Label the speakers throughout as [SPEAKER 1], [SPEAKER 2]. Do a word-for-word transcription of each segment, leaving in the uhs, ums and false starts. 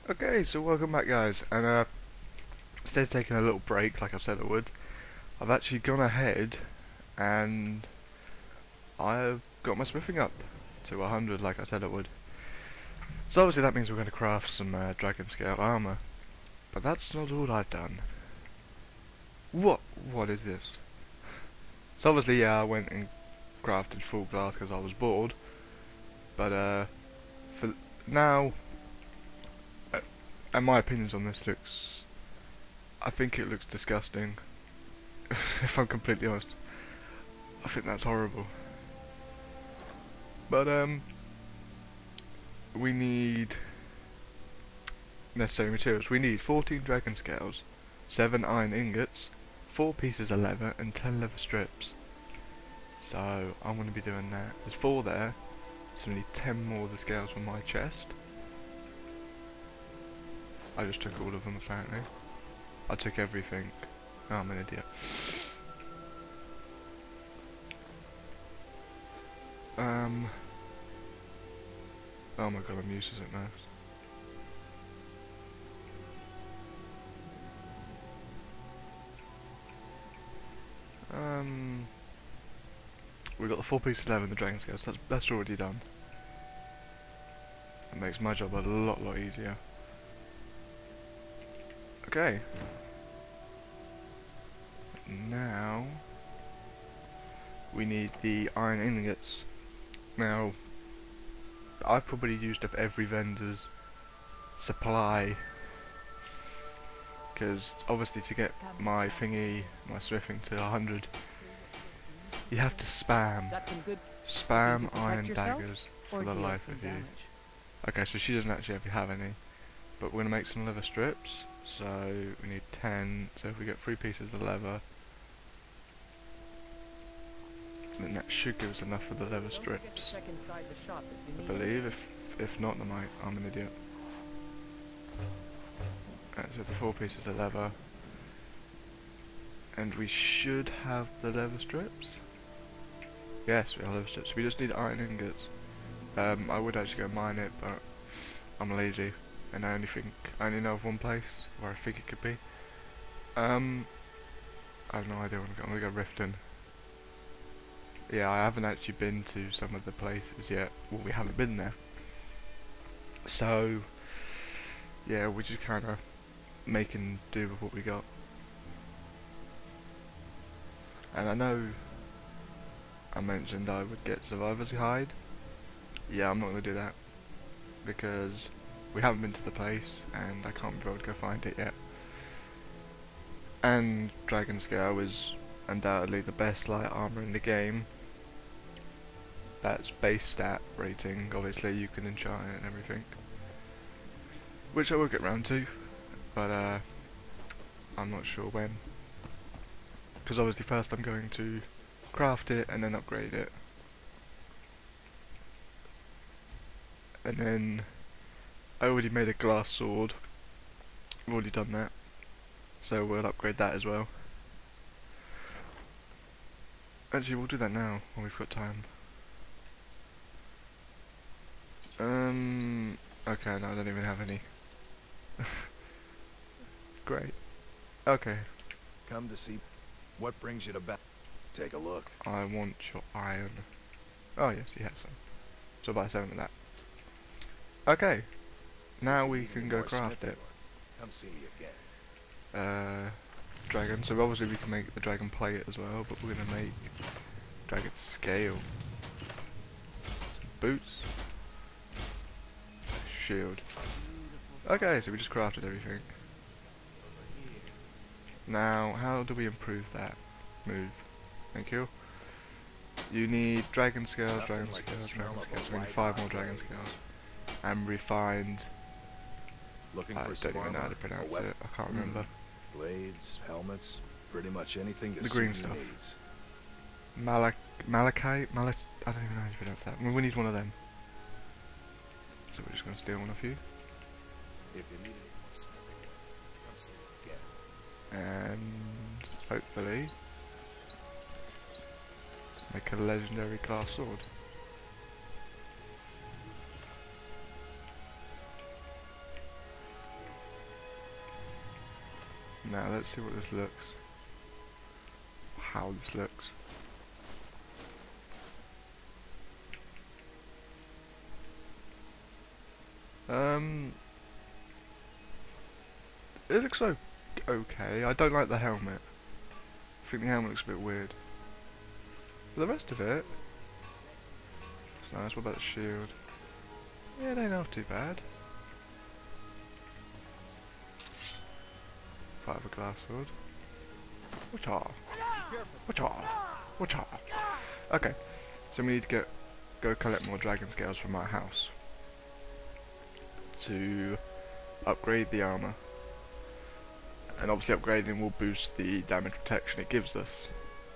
[SPEAKER 1] Okay, so welcome back guys, and uh, instead of taking a little break like I said I would, I've actually gone ahead and I've got my smithing up to one hundred like I said I would. So obviously that means we're going to craft some uh, dragon scale armour, but that's not all I've done. What? What is this? So obviously yeah, I went and crafted full glass because I was bored, but uh, for now, uh, and my opinions on this looks, I think it looks disgusting. If I'm completely honest, I think that's horrible. But um, we need necessary materials. We need fourteen dragon scales, seven iron ingots, four pieces of leather, and ten leather strips. So I'm going to be doing that. There's four there, so we need ten more of the scales from my chest. I just took all of them apparently. I took everything. Oh, I'm an idiot. Um. Oh my god, I'm useless at maths. Um. We've got the four pieces of leather and the dragon scales. That's that's already done. It makes my job a lot, lot easier. Okay. Now we need the iron ingots. Now I've probably used up every vendor's supply, because obviously to get my thingy, my smithing to one hundred, you have to spam, spam iron daggers for the life of you. Okay, so she doesn't actually have any, but we're going to make some leather strips, so we need ten, so if we get three pieces of leather, then that should give us enough for the leather strips, I believe. If if not, then I, I'm an idiot. Right, so the four pieces of leather, and we should have the leather strips. Yes, we have leather strips. We just need iron ingots. Um, I would actually go mine it, but I'm lazy, and I only think I only know of one place where I think it could be. Um, I have no idea where I'm going. I'm gonna go Riften. Yeah, I haven't actually been to some of the places yet. Well, we haven't been there. So, yeah, we're just kind of making do with what we got. And I know I mentioned I would get Survivor's Hide. Yeah, I'm not going to do that, because we haven't been to the place, and I can't be able to go find it yet. And Dragon Scale is undoubtedly the best light armor in the game. That's base stat rating, obviously you can enchant it and everything, which I will get round to, but uh, I'm not sure when, because obviously first I'm going to craft it and then upgrade it, and then I already made a glass sword, I've already done that, so we'll upgrade that as well. Actually, we'll do that now when we've got time. Um, okay, no, I don't even have any. Great. Okay.
[SPEAKER 2] Come to see what brings you to back. Take a look.
[SPEAKER 1] I want your iron. Oh yes, he has some. So buy seven of that. Okay. Now we can go craft it.
[SPEAKER 2] Come see me again.
[SPEAKER 1] Uh, dragon. So obviously we can make the dragon plate as well, but we're gonna make dragon scale. Some boots. Shield. Okay, so we just crafted everything. Now, how do we improve that? Move. Thank you. You need dragon scales, dragon
[SPEAKER 2] like
[SPEAKER 1] scales,
[SPEAKER 2] the
[SPEAKER 1] dragon
[SPEAKER 2] smell of
[SPEAKER 1] scales.
[SPEAKER 2] a
[SPEAKER 1] We need
[SPEAKER 2] white
[SPEAKER 1] five more
[SPEAKER 2] hot
[SPEAKER 1] dragon
[SPEAKER 2] blade.
[SPEAKER 1] scales. And refined.
[SPEAKER 2] Looking
[SPEAKER 1] I
[SPEAKER 2] for
[SPEAKER 1] don't
[SPEAKER 2] some
[SPEAKER 1] even know how
[SPEAKER 2] armor,
[SPEAKER 1] to pronounce
[SPEAKER 2] a weapon,
[SPEAKER 1] it. I can't remember.
[SPEAKER 2] blades, helmets, pretty much anything your
[SPEAKER 1] The green
[SPEAKER 2] city
[SPEAKER 1] stuff.
[SPEAKER 2] needs.
[SPEAKER 1] Malach Malachite? Malach I don't even know how to pronounce that. We we need one of them. So we're just gonna steal one of you.
[SPEAKER 2] If you need any more smithing, come see me again.
[SPEAKER 1] And hopefully make a legendary glass sword. Now let's see what this looks. How this looks. Um, it looks o okay. I don't like the helmet. I think the helmet looks a bit weird. But the rest of it, it's nice. What about the shield? Yeah, it ain't half too bad. Fight of a glass sword. Whatcha? Whatcha? Whatcha? Okay, so we need to get go collect more dragon scales from our house to upgrade the armor, and obviously upgrading will boost the damage protection it gives us.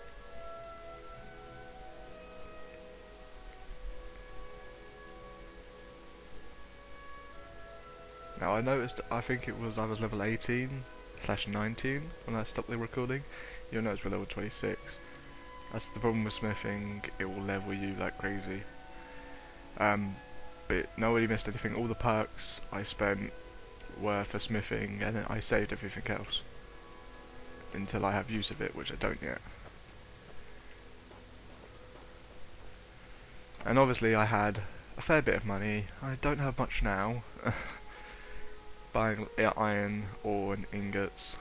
[SPEAKER 1] Now I noticed, I think it was I was level eighteen slash nineteen when I stopped the recording. You'll notice we're level twenty-six. That's the problem with smithing, it will level you like crazy. Um, but nobody missed anything. All the perks I spent were for smithing, and then I saved everything else until I have use of it, which I don't yet. And obviously I had a fair bit of money. I don't have much now. Buying iron, ore and ingots.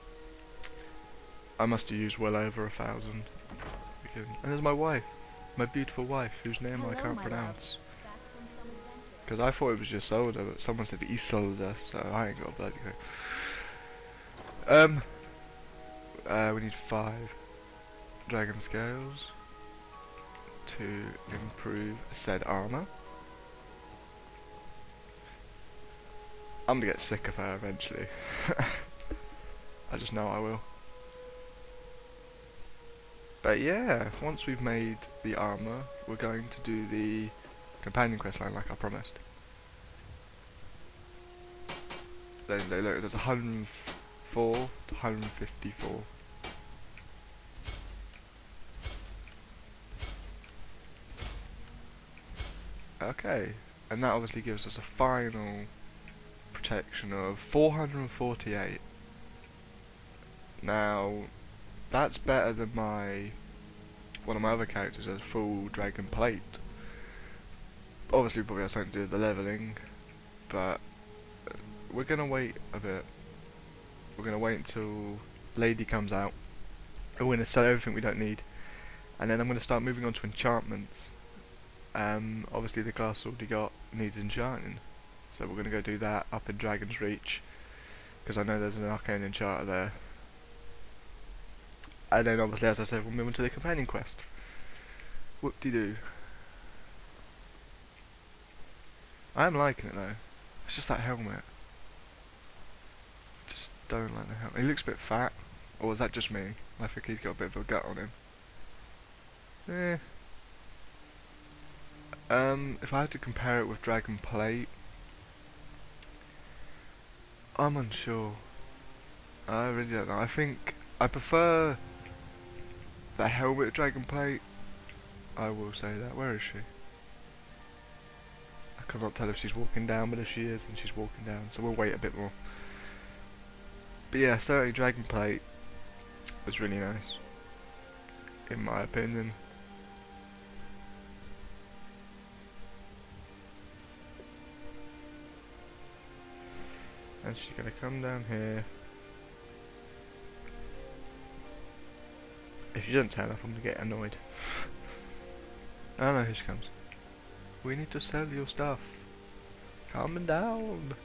[SPEAKER 1] I must have used well over a thousand. And there's my wife, my beautiful wife, whose name
[SPEAKER 3] Hello,
[SPEAKER 1] I can't
[SPEAKER 3] my
[SPEAKER 1] pronounce.
[SPEAKER 3] Back from some adventure.
[SPEAKER 1] Because I thought it was just soda, but someone said Isolda, so I ain't got a bloody clue. Um, uh, we need five dragon scales to improve said armor. I'm gonna get sick of her eventually. I just know I will. But yeah, once we've made the armor, we're going to do the companion quest line like I promised. There, there, look, there's one hundred four to one hundred fifty-four. Okay, and that obviously gives us a final protection of four hundred forty-eight. Now, that's better than my one of my other characters has full dragon plate. Obviously, we probably have something to do with the leveling, but we're gonna wait a bit. We're gonna wait until Lady comes out, and we're gonna sell everything we don't need, and then I'm gonna start moving on to enchantments. Um, obviously, the glass sword we got needs enchanting, so we're gonna go do that up in Dragon's Reach, because I know there's an arcane enchanter there. And then obviously, as I said, we'll move on to the companion quest. Whoop-de-doo. I am liking it though. It's just that helmet. Just don't like the helmet. He looks a bit fat. Or is that just me? I think he's got a bit of a gut on him. Eh. Um, if I had to compare it with Dragon Plate, I'm unsure. I really don't know. I think I prefer the helmet of Dragon Plate. I will say that. Where is she? I cannot tell if she's walking down, but if she is, then she's walking down. So we'll wait a bit more. But yeah, certainly Dragon Plate was really nice, in my opinion. And she's gonna come down here. If she doesn't turn up, I'm gonna get annoyed. I don't know, here she comes. We need to sell your stuff. Calm down.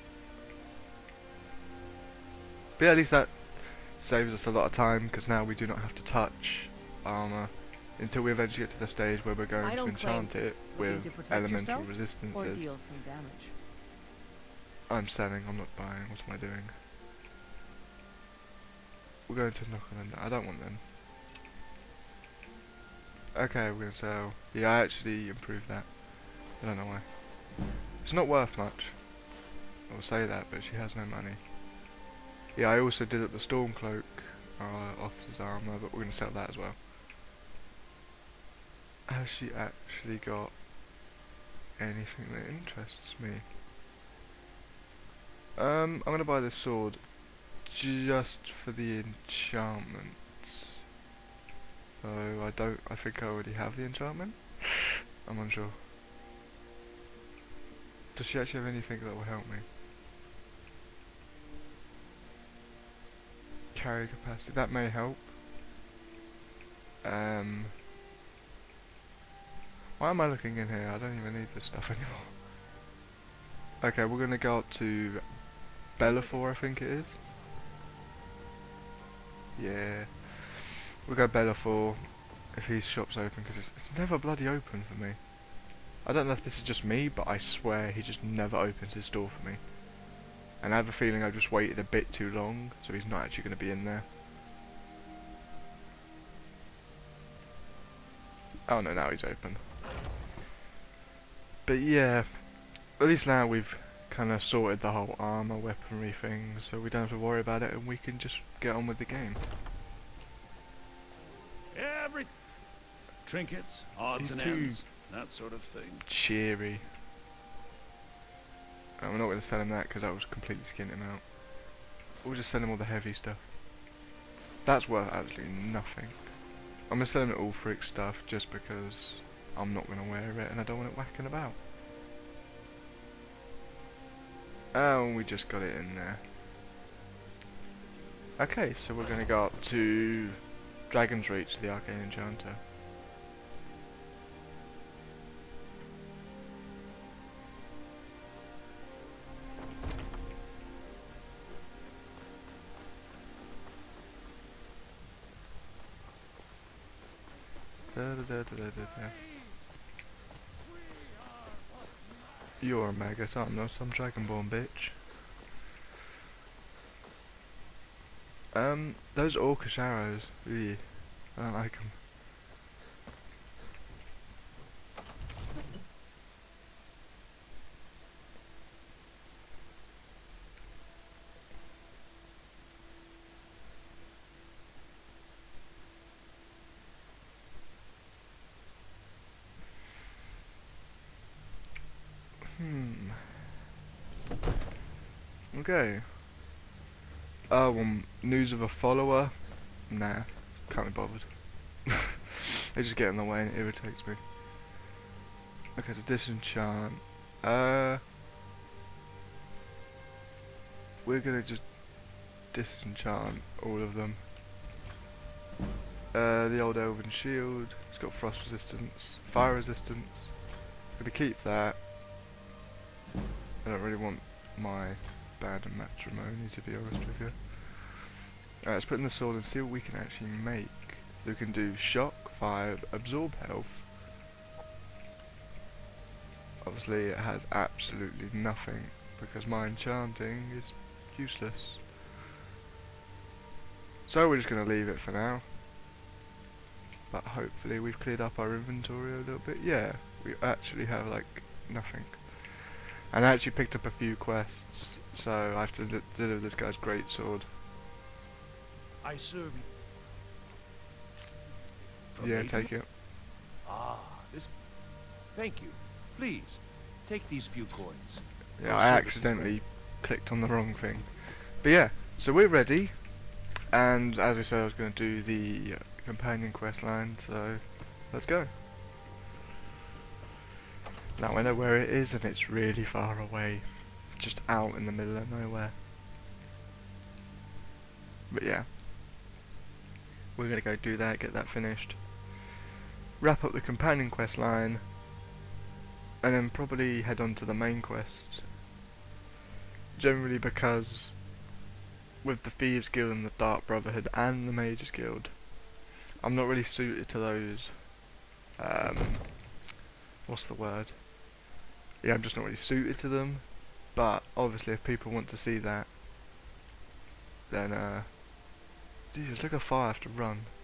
[SPEAKER 1] But yeah, at least that saves us a lot of time, because now we do not have to touch armor until we eventually get to the stage where we're going
[SPEAKER 3] I
[SPEAKER 1] to
[SPEAKER 3] don't
[SPEAKER 1] enchant it
[SPEAKER 3] Looking
[SPEAKER 1] with
[SPEAKER 3] to protect
[SPEAKER 1] elemental
[SPEAKER 3] yourself, or
[SPEAKER 1] resistances.
[SPEAKER 3] deal some damage.
[SPEAKER 1] I'm selling, I'm not buying. What am I doing? We're going to knock on them. I don't want them. Okay, we're going to sell. Yeah, I actually improved that. I don't know why. It's not worth much. I'll say that, but she has no money. Yeah, I also did it the Stormcloak, our officer's armor, but we're going to sell that as well. Has she actually got anything that interests me? Um, I'm going to buy this sword just for the enchantment. So I don't, I think I already have the enchantment? I'm unsure. Does she actually have anything that will help me? Carry capacity, that may help. Um, why am I looking in here? I don't even need this stuff anymore. Okay, we're gonna go up to Bellafor, I think it is. Yeah. We'll go Bellafor if his shop's open, because it's, it's never bloody open for me. I don't know if this is just me, but I swear he just never opens his door for me. And I have a feeling I've just waited a bit too long, so he's not actually going to be in there. Oh no, now he's open. But yeah, at least now we've kind of sorted the whole armor, weaponry thing, so we don't have to worry about it and we can just get on with the game.
[SPEAKER 2] Every trinkets, odds
[SPEAKER 1] He's
[SPEAKER 2] and
[SPEAKER 1] too
[SPEAKER 2] ends, that sort of thing.
[SPEAKER 1] Cheery. I'm not going to sell him that because that was completely skinning him out. We'll just sell him all the heavy stuff. That's worth absolutely nothing. I'm going to sell him all freak stuff just because I'm not going to wear it and I don't want it whacking about. Oh, we just got it in there. Okay, so we're going to go up to Dragon's Reach, the Arcane Enchanter. Da, da, da, da, da, da. You're a maggot, I'm not some Dragonborn bitch. Um, those orcish arrows, ew, I don't like them. Hmm. Okay. Oh, um, news of a follower? Nah, can't be bothered. They just get in the way and it irritates me. Okay, so disenchant. Uh, we're gonna just disenchant all of them. Uh, the old elven shield. It's got frost resistance, fire resistance. Gonna keep that. I don't really want my bad and matrimony, to be honest with you. Alright, let's put in the sword and see what we can actually make. We can do shock, fire, absorb health. Obviously it has absolutely nothing because my enchanting is useless. So we're just going to leave it for now. But hopefully we've cleared up our inventory a little bit. Yeah, we actually have like nothing. And I actually picked up a few quests, so I have to d deliver this guy's greatsword.
[SPEAKER 2] I serve you. From
[SPEAKER 1] Yeah,
[SPEAKER 2] A to
[SPEAKER 1] take
[SPEAKER 2] U?
[SPEAKER 1] it.
[SPEAKER 2] Ah, this. Thank you. Please, take these few coins.
[SPEAKER 1] Yeah,
[SPEAKER 2] Your
[SPEAKER 1] I
[SPEAKER 2] service is
[SPEAKER 1] accidentally
[SPEAKER 2] ready.
[SPEAKER 1] clicked on the wrong thing. But yeah, so we're ready. And as we said, I was going to do the uh, companion quest line, so let's go. Now I know where it is and it's really far away. Just out in the middle of nowhere. But yeah. We're going to go do that, get that finished. Wrap up the companion quest line. And then probably head on to the main quest. Generally because with the Thieves Guild and the Dark Brotherhood and the Mages Guild, I'm not really suited to those. Um, what's the word? Yeah, I'm just not really suited to them. But obviously, if people want to see that, then uh, Jesus, look how far I have to run.